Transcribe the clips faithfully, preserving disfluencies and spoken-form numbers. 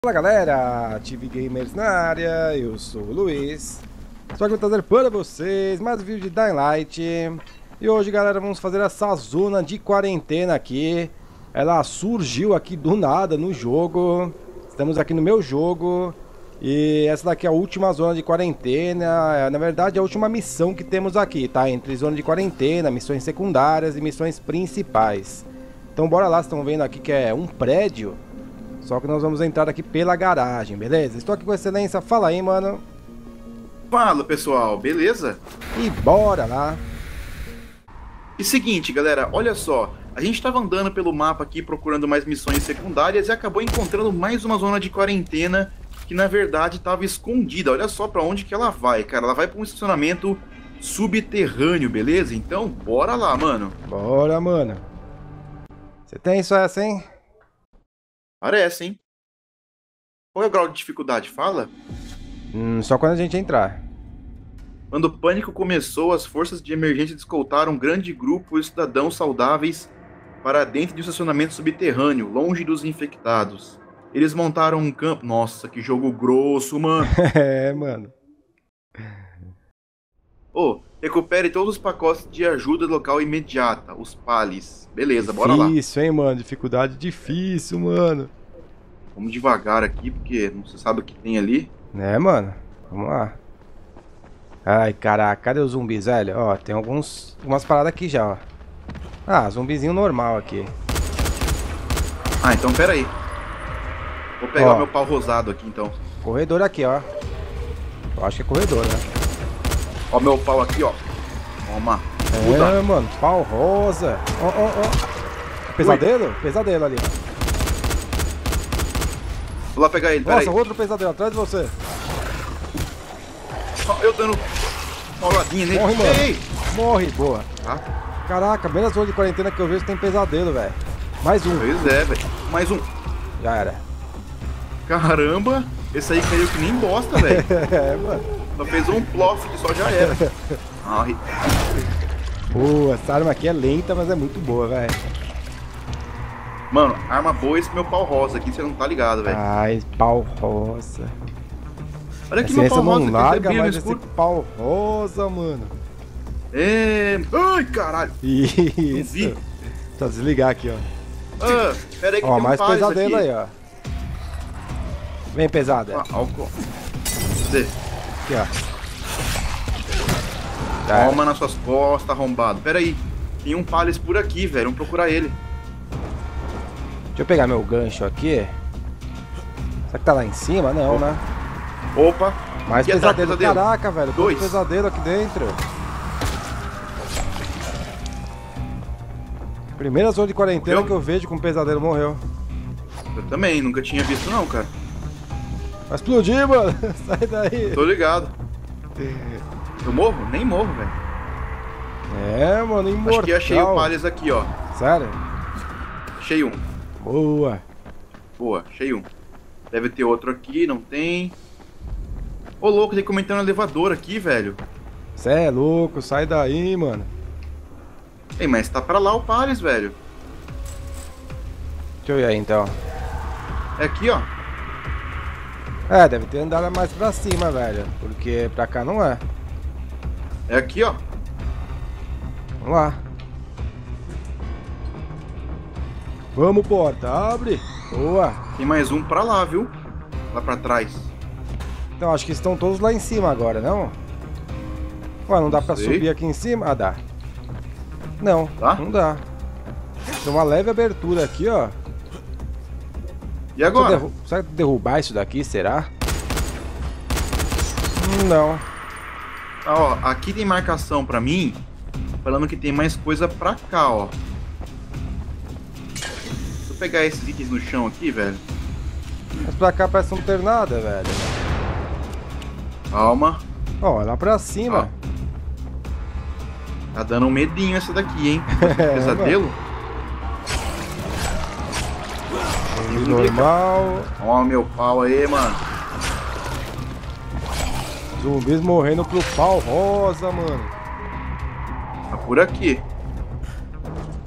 Fala galera, T V Gamers na área, eu sou o Luiz. Estou aqui para trazer para vocês mais um vídeo de Dying Light. E hoje galera, vamos fazer essa zona de quarentena aqui. Ela surgiu aqui do nada no jogo. Estamos aqui no meu jogo. E essa daqui é a última zona de quarentena. Na verdade é a última missão que temos aqui, tá? Entre zona de quarentena, missões secundárias e missões principais. Então bora lá, vocês estão vendo aqui que é um prédio. Só que nós vamos entrar aqui pela garagem, beleza? Estou aqui com excelência, fala aí, mano. Fala, pessoal, beleza? E bora lá. E seguinte, galera, olha só. A gente estava andando pelo mapa aqui procurando mais missões secundárias e acabou encontrando mais uma zona de quarentena que na verdade estava escondida. Olha só pra onde que ela vai, cara. Ela vai para um estacionamento subterrâneo, beleza? Então, bora lá, mano. Bora, mano. Você tem isso essa, hein? Parece, hein? Qual é o grau de dificuldade? Fala. Hum, só quando a gente entrar. Quando o pânico começou, as forças de emergência escoltaram um grande grupo de cidadãos saudáveis para dentro de um estacionamento subterrâneo, longe dos infectados. Eles montaram um campo... Nossa, que jogo grosso, mano. É, mano. Ô, oh, recupere todos os pacotes de ajuda local imediata, os PALIs. Beleza, bora lá. Difícil, hein, mano. Dificuldade difícil, mano. Vamos devagar aqui, porque não se sabe o que tem ali. Né, mano? Vamos lá. Ai, caraca, cadê os zumbis, velho? Ó, tem alguns... umas paradas aqui já, ó. Ah, zumbizinho normal aqui. Ah, então pera aí. Vou pegar ó, o meu pau rosado aqui, então. Corredor aqui, ó. Eu acho que é corredor, né? Ó meu pau aqui, ó. Toma. É, Muda. mano, pau rosa. Ó, ó, ó. Pesadelo? Ui. Pesadelo ali. Vou lá pegar ele, pera Nossa, aí. outro pesadelo atrás de você. Eu dando uma olhadinha nele. Morre, mano. Ei! Morre, boa. Tá. Caraca, menos zona de quarentena que eu vejo tem pesadelo, velho. Mais um. Pois é, velho. Mais um. Já era. Caramba, esse aí caiu que nem bosta, velho. É, mano. Só fez um plof que só já era. Ai. Pô, essa arma aqui é lenta, mas é muito boa, velho. Mano, arma boa esse meu pau rosa aqui, você não tá ligado, velho. Ai, pau rosa. Olha aqui Essa meu pau rosa, não que larga brilha no mais esse escuro. pau rosa, mano. É... Ai, caralho. Isso. Só desligar aqui, ó. Ah, pera aí que Ó, tem um mais Pales pesadelo aqui. aí, ó. Vem pesada. Ah, álcool. Cadê? Aqui, ó. Tá. Toma nas suas costas, arrombado. Pera aí. Tem um Pales por aqui, velho. Vamos procurar ele. Deixa eu pegar meu gancho aqui. Será que tá lá em cima? Não, né? Opa. Mais Aqui atrás, pesadelo. pesadelo. Caraca, velho. Dois. Quanto pesadelo aqui dentro. Primeira zona de quarentena Morreu? que eu vejo com pesadelo morreu. Eu também, nunca tinha visto não, cara. Vai explodir, mano. Sai daí. Tô ligado. Eu morro? Nem morro, velho. É, mano, imortal. Acho que achei o Pales aqui, ó. Sério? Achei um. Boa. Boa, achei um. Deve ter outro aqui, não tem. Ô, louco, tem comentando no elevador aqui, velho. Cê é louco, sai daí, mano. Ei, mas tá pra lá o Pales, velho. Deixa eu ir aí, então. É aqui, ó. É, deve ter andado mais pra cima, velho. Porque pra cá não é. É aqui, ó. Vamos lá. Vamos, porta, abre. Boa. Tem mais um pra lá, viu? Lá pra trás. Então, acho que estão todos lá em cima agora, não? Ué, não dá pra Sei. subir aqui em cima? Ah, dá. Não, Tá? não dá. Tem uma leve abertura aqui, ó. E agora? Deixa eu derru- Será que derrubar isso daqui, será? Hum, Não. Ah, ó, aqui tem marcação pra mim, falando que tem mais coisa pra cá, ó. Deixa eu pegar esses itens no chão aqui, velho. Mas pra cá parece não ter nada, velho. Calma. Ó, lá pra cima. Tá dando um medinho essa daqui, hein? É, Pesadelo? Zumbi normal. Ó, meu pau aí, mano. Zumbis morrendo pro pau rosa, mano. Tá por aqui.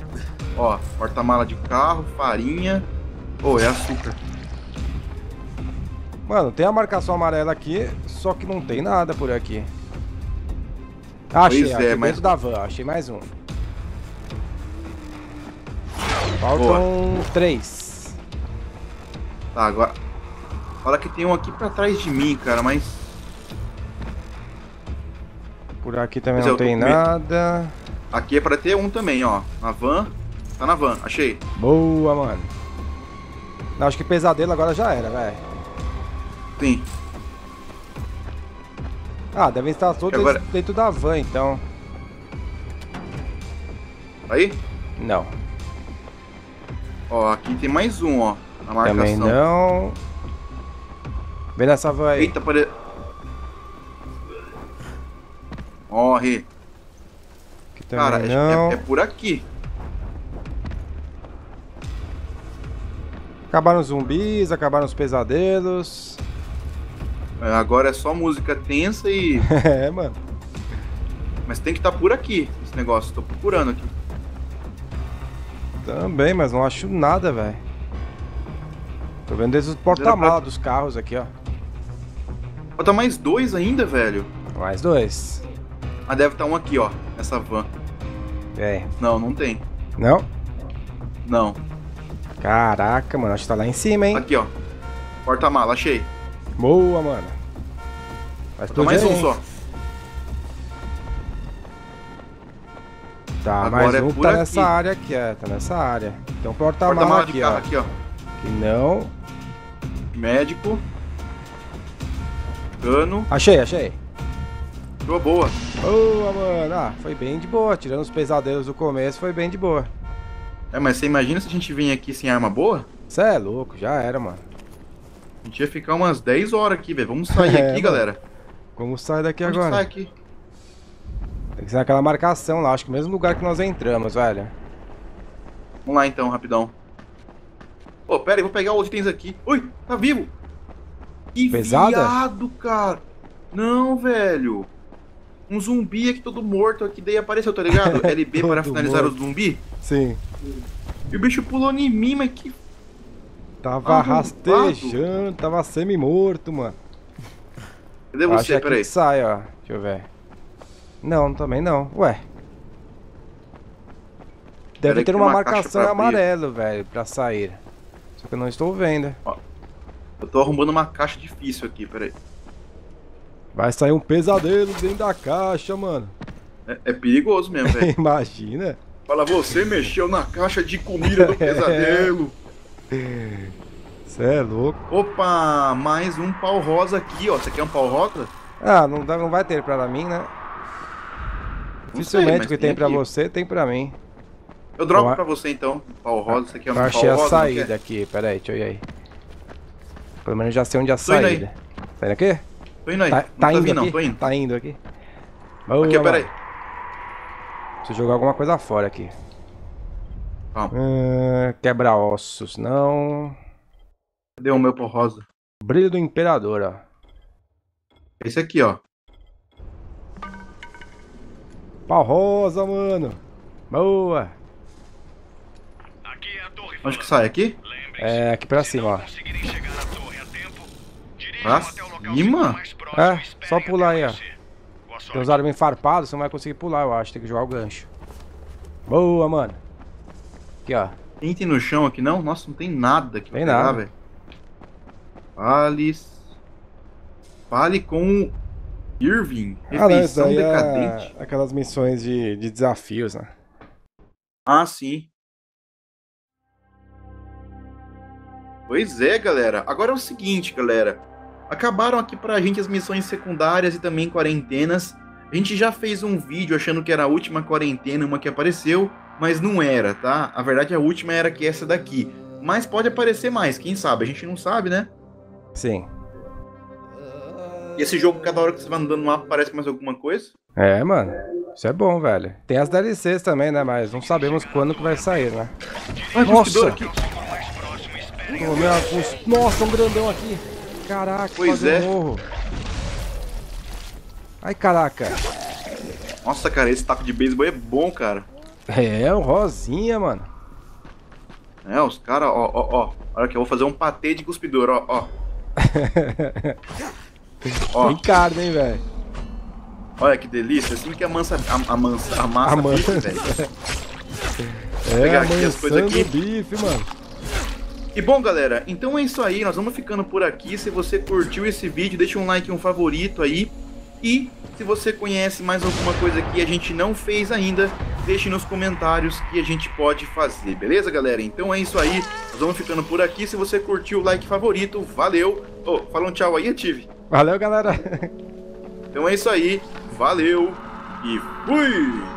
Ó, porta-mala de carro, farinha. Oh, é açúcar. Mano, tem a marcação amarela aqui, só que não tem nada por aqui. Achei, Pois achei é, mas- dentro da van, achei mais um. Faltam três. Tá, agora... Olha que tem um aqui pra trás de mim, cara, mas... Por aqui também Pois é, não eu tô tem com medo. nada. Aqui é pra ter um também, ó. Na van. Tá na van, achei. Boa, mano. Não, acho que pesadelo agora já era, velho. Sim. Ah, devem estar todos Agora- dentro, dentro da van, então. Aí? Não. Ó, aqui tem mais um, ó. Na marcação. Também não. Vem nessa van aí. Eita, pare... Morre. Aqui também Cara, é- não. é, é por aqui. Acabaram os zumbis, acabaram os pesadelos. É, agora é só música tensa e... É, mano. Mas tem que estar por aqui, esse negócio. Tô procurando aqui. Também, mas não acho nada, velho. Tô vendo desde o porta-mala dos carros aqui, ó. Falta mais dois ainda, velho. Mais dois. Ah, deve estar um aqui, ó. Nessa van. É. Não, não tem. Não? Não. Caraca, mano. Acho que tá lá em cima, hein? Aqui, ó. Porta-mala, achei. Boa, mano. Mas Falta mais um hein? só. Tá, Agora mais é um por tá aqui. nessa área aqui, é. Tá nessa área. Tem um porta-mala Porta-mala de aqui, carro ó. aqui, ó. Que não. Médico. Cano. Achei, achei. Boa, boa. Boa, mano. Ah, foi bem de boa. Tirando os pesadelos do começo, foi bem de boa. É, mas você imagina se a gente vir aqui sem arma boa? Cê é louco, já era, mano. A gente ia ficar umas dez horas aqui, velho. Vamos sair É, aqui, mano. galera. Como sai daqui Onde agora? sai aqui? Tem que ser naquela marcação lá, acho que o mesmo lugar que nós entramos, velho. Vamos lá então, rapidão. Pô, pera aí, vou pegar os itens aqui. Ui, tá vivo! Que Pesada? viado, cara! Não, velho! Um zumbi aqui todo morto aqui, daí apareceu, tá ligado? L B para Todo finalizar morto. o zumbi. Sim. E o bicho pulou em mim, mas que... Tava Arrombado. rastejando, tava semi-morto, mano. Cadê Acho que você? aqui Pera aí. que sai, ó. Deixa eu ver. Não, também não. Ué. Deve Peraí ter que uma tem uma caixa marcação em pra abrir. amarelo, velho, pra sair. Só que eu não estou vendo. Eu tô arrumando uma caixa difícil aqui, pera aí. Vai sair um pesadelo dentro da caixa, mano. É, é perigoso mesmo, velho. Imagina. Fala, você mexeu na caixa de comida do pesadelo. Cê é louco. Opa, mais um pau rosa aqui, ó. Você quer um pau rosa? Ah, não, dá, não vai ter pra mim, né? Não sei, Dificilmente mas o que tem pra aqui. você, tem pra mim. Eu dropo Eu- pra você então. Pau rosa, você quer um Eu pau achei a rosa? não saída quer? aqui, pera aí, deixa eu ir aí. Pelo menos já sei onde é a Tô indo aí. saída. Tá indo aqui? Tô indo aí. Tá, não tá tá indo vindo, aqui? não, tô indo. Tá indo aqui. Boa, Aqui, pera aí. mano. Preciso jogar alguma coisa fora aqui. Calma. Ah, quebra-ossos, não. Cadê o meu pau rosa? Brilho do Imperador, ó. Esse aqui, ó. Pau rosa, mano. Boa. Aqui é a torre. Onde que sai? Aqui? É, aqui pra cima, ó. Conseguirem chegar à torre a tempo, dirijam Pra até o local cima? seguro mais próximo É, e esperem só pular até aí, ó. amanhecer. Boa Tem sorte. uns armas farpados, você não vai conseguir pular, eu acho. Tem que jogar o gancho. Boa, mano. Aqui, ó. Tem item no chão aqui não? Nossa, não tem nada aqui pra Tem pegar, nada. velho. Fale... Fale com Irving. Ah, não, isso Refeição daí decadente. é aquelas missões de, de desafios, né? Ah, sim. Pois é, galera. Agora é o seguinte, galera. Acabaram aqui pra gente as missões secundárias e também quarentenas. A gente já fez um vídeo achando que era a última quarentena, uma que apareceu, mas não era, tá? A verdade, a última era que essa daqui. Mas pode aparecer mais, quem sabe? A gente não sabe, né? Sim. E esse jogo, cada hora que você vai andando no mapa, aparece mais alguma coisa? É, mano. Isso é bom, velho. Tem as D L Cs também, né? Mas não sabemos quando que vai sair, né? Ai, Nossa! cuspidor aqui. Mais próximo, esperem. Ô, meu, os- Nossa, um grandão aqui. Caraca, Pois quase é. eu morro. Ai, caraca. Nossa, cara, esse taco de beisebol é bom, cara. É, o rosinha, mano. É, os caras, ó, ó, ó. Olha que eu vou fazer um patê de cuspidor, ó, ó. Ó, Tem carne, hein, velho? olha que delícia, assim que amansa, a, a, mansa, a massa Amansa. fica, velho. É, pegar aqui as coisas amansando aqui. o bife, mano. E bom, galera, então é isso aí, nós vamos ficando por aqui. Se você curtiu esse vídeo, deixa um like e um favorito aí. E se você conhece mais alguma coisa que a gente não fez ainda, deixe nos comentários que a gente pode fazer, beleza, galera? Então é isso aí, nós vamos ficando por aqui. Se você curtiu, like favorito, valeu. Ô, fala um tchau aí, Ative. Valeu, galera. Então é isso aí, valeu e fui!